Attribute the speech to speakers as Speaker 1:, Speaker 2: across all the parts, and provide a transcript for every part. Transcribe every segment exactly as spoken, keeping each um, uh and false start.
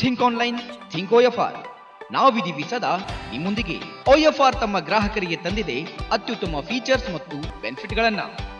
Speaker 1: Think online, think O F R. ನಾವಿದ್ದೀವಿ ಸದಾ ನಿಮ್ಮೊಂದಿಗೆ. O F R ತಮ್ಮ ಗ್ರಾಹಕರಿಗೆ ತಂದಿದೆ ಅತ್ಯುತ್ತಮ ಫೀಚರ್ಸ್ ಮತ್ತು ಬೆನಿಫಿಟ್ಗಳನ್ನ.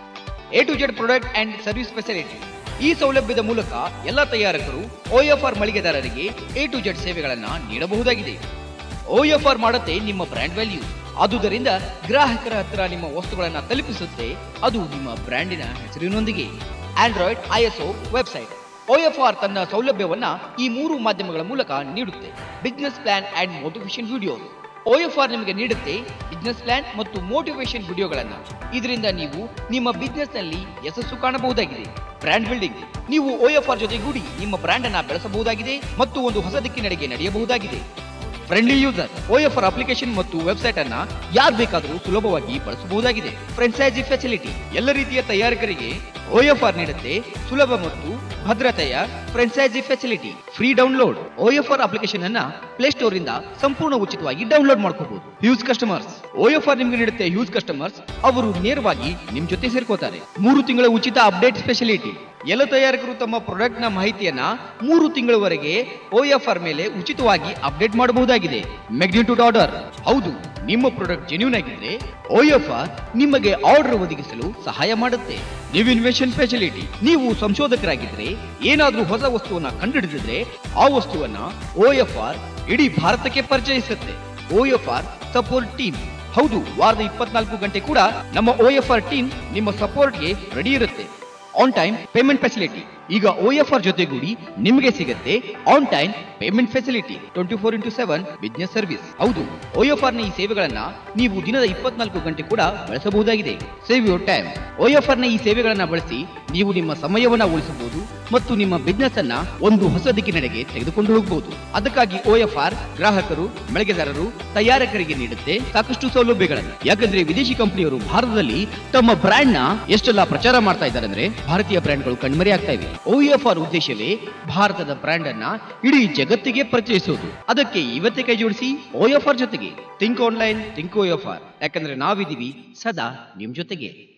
Speaker 1: A to Z product and service facility. ಈ ಸೌಲಭ್ಯದ ಮೂಲಕ ಎಲ್ಲ ತಯಾರಕರು O F R ಮಳಿಗೆದಾರರಿಗೆ ಎ ಟು ಜೆಡ್ ಸೇವೆಗಳನ್ನ ನೀಡಬಹುದಾಗಿದೆ. O F R ಮಾಡುತ್ತೆ ನಿಮ್ಮ ಬ್ರ್ಯಾಂಡ್ ವ್ಯಾಲ್ಯೂ. ಆದುದರಿಂದ ಗ್ರಾಹಕರ ಹತ್ತಿರ ನಿಮ್ಮ ವಸ್ತುಗಳನ್ನ ತಲುಪಿಸುತ್ತೆ, ಅದು ನಿಮ್ಮ ಬ್ರ್ಯಾಂಡಿನ ಹೆಸರಿನೊಂದಿಗೆ. Android, I S O website. O F R ತನ್ನ ಸೌಲಭ್ಯವನ್ನ ಈ ಮೂರು ಮಾಧ್ಯಮಗಳ ಮೂಲಕ ನೀಡುತ್ತೆ. Business plan and motivation video. O F R ನಿಮಗೆ ನೀಡುತ್ತೆ ಬಿಸ್ನೆಸ್ ಪ್ಲಾನ್ ಮತ್ತು ಮೋಟಿವೇಶನ್ ವಿಡಿಯೋಗಳನ್ನ. ಇದರಿಂದ ನೀವು ನಿಮ್ಮ ಬಿಸ್ನೆಸ್ ನಲ್ಲಿ ಯಶಸ್ಸು ಕಾಣಬಹುದಾಗಿದೆ. Brand building. ನೀವು O F R ಜೊತೆಗೂಡಿ ನಿಮ್ಮ ಬ್ರ್ಯಾಂಡ್ ಅನ್ನ ಬೆಳೆಸಬಹುದಾಗಿದೆ ಮತ್ತು ಒಂದು ಹೊಸ ದಿಕ್ಕಿನೆಡೆಗೆ ನಡೆಯಬಹುದಾಗಿದೆ. Friendly user. O F R application ಮತ್ತು ವೆಬ್ಸೈಟ್ ಅನ್ನ ಯಾರು ಬೇಕಾದರೂ ಸುಲಭವಾಗಿ ಬಳಸಬಹುದಾಗಿದೆ. Franchisee facility. ಎಲ್ಲ ರೀತಿಯ ತಯಾರಕರಿಗೆ O F R ನೀಡುತ್ತೆ ಸುಲಭ ಮತ್ತು ಭದ್ರತೆಯ franchisee facility. Free download. O F R application ಅನ್ನ ಪ್ಲೇ ಸ್ಟೋರ್ ಇಂದ ಸಂಪೂರ್ಣ ಉಚಿತವಾಗಿ ಡೌನ್ಲೋಡ್ ಮಾಡ್ಕೋಬಹುದು. Huge customers. O F R ನಿಮಗೆ ನೀಡುತ್ತೆ ಹ್ಯೂಜ್ ಕಸ್ಟಮರ್ಸ್. ಅವರು ನೇರವಾಗಿ ನಿಮ್ ಜೊತೆ ಸೇರ್ಕೋತಾರೆ. ಮೂರು ತಿಂಗಳ ಉಚಿತ ಅಪ್ಡೇಟ್ ಫೆಸಿಲಿಟಿ. ಎಲ್ಲ ತಯಾರಕರು ತಮ್ಮ ಪ್ರಾಡಕ್ಟ್ ನ ಮಾಹಿತಿಯನ್ನ ಮೂರು ತಿಂಗಳವರೆಗೆ O F R ಮೇಲೆ ಉಚಿತವಾಗಿ ಅಪ್ಡೇಟ್ ಮಾಡಬಹುದಾಗಿದೆ. Magnitude order. ಹೌದು, ನಿಮ್ಮ ಪ್ರಾಡಕ್ಟ್ ಜೆನ್ಯೂನ್ ಆಗಿದ್ರೆ O F R ನಿಮಗೆ ಆರ್ಡರ್ ಒದಗಿಸಲು ಸಹಾಯ ಮಾಡುತ್ತೆ. New invention facility. ನೀವು ಸಂಶೋಧಕರಾಗಿದ್ರೆ ಏನಾದ್ರೂ ಹೊಸ ವಸ್ತುವನ್ನ ಕಂಡುಹಿಡಿದಿದ್ರೆ ಆ ವಸ್ತುವನ್ನ O F R ಇಡೀ ಭಾರತಕ್ಕೆ ಪರಿಚಯಿಸುತ್ತೆ. O F R support team. ಹೌದು, ವಾರದ ಇಪ್ಪತ್ನಾಲ್ಕು ಗಂಟೆ ಕೂಡ ನಮ್ಮ O F R ಟೀಮ್ ನಿಮ್ಮ ಸಪೋರ್ಟ್ಗೆ ರೆಡಿ ಇರುತ್ತೆ. On time payment facility. ಈಗ O F R ಜೊತೆಗೂಡಿ ನಿಮಗೆ ಸಿಗುತ್ತೆ on time payment facility. Twenty four into seven business service. ಹೌದು, O F R ನ ಈ ಸೇವೆಗಳನ್ನ ನೀವು ದಿನದ ಇಪ್ಪತ್ನಾಲ್ಕು ಗಂಟೆ ಕೂಡ ಬಳಸಬಹುದಾಗಿದೆ. Save your time. O F R ನ ಈ ಸೇವೆಗಳನ್ನ ಬಳಸಿ ನೀವು ನಿಮ್ಮ ಸಮಯವನ್ನ ಉಳಿಸಬಹುದು ಮತ್ತು ನಿಮ್ಮ ಬಿಸ್ನೆಸ್ ಅನ್ನ ಒಂದು ಹೊಸ ದಿಕ್ಕಿನೆಡೆಗೆ ತೆಗೆದುಕೊಂಡು ಹೋಗಬಹುದು. ಅದಕ್ಕಾಗಿ O F R ಗ್ರಾಹಕರು, ಮಳಿಗೆದಾರರು, ತಯಾರಕರಿಗೆ ನೀಡುತ್ತೆ ಸಾಕಷ್ಟು ಸೌಲಭ್ಯಗಳನ್ನು. ಯಾಕಂದ್ರೆ ವಿದೇಶಿ ಕಂಪನಿಯವರು ಭಾರತದಲ್ಲಿ ತಮ್ಮ ಬ್ರ್ಯಾಂಡ್ ನ ಎಷ್ಟೆಲ್ಲ ಪ್ರಚಾರ ಮಾಡ್ತಾ ಇದ್ದಾರೆ ಅಂದ್ರೆ ಭಾರತೀಯ ಬ್ರ್ಯಾಂಡ್ಗಳು ಕಣ್ಮರೆ ಆಗ್ತಾ ಇವೆ. O F R ಉದ್ದೇಶವೇ ಭಾರತದ ಬ್ರ್ಯಾಂಡ್ ಅನ್ನ ಇಡೀ ಜಗತ್ತಿಗೆ ಪರಿಚಯಿಸುವುದು. ಅದಕ್ಕೆ ಇವತ್ತೇ ಕೈ ಜೋಡಿಸಿ O F R ಜೊತೆಗೆ. Think online, think O F R. ಯಾಕಂದ್ರೆ ನಾವಿದ್ದೀವಿ ಸದಾ ನಿಮ್ ಜೊತೆಗೆ.